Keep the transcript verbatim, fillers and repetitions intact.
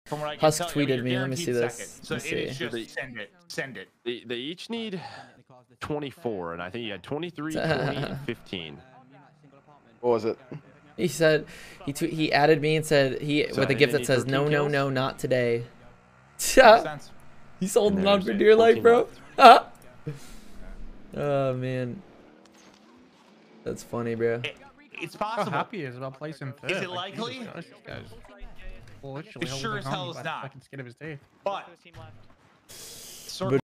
From what I can Husk tell, tweeted you're me. Let me see this. second. So Let me it is see. just send it. Send it. They, they each need twenty-four, and I think you had twenty-three, twenty, and fifteen. What was it? He said he tw he added me and said he So with a I gift need that says no no thirteen no not today. Sense. He's holding And on for there's dear life, fourteen bro. Oh man, that's funny, bro. It, it's How possible. happy he is about placing third. Is it Like, likely? Jesus Christ, this guy's literally It sure holding as on hell by is the not. fucking skin of his teeth. But circle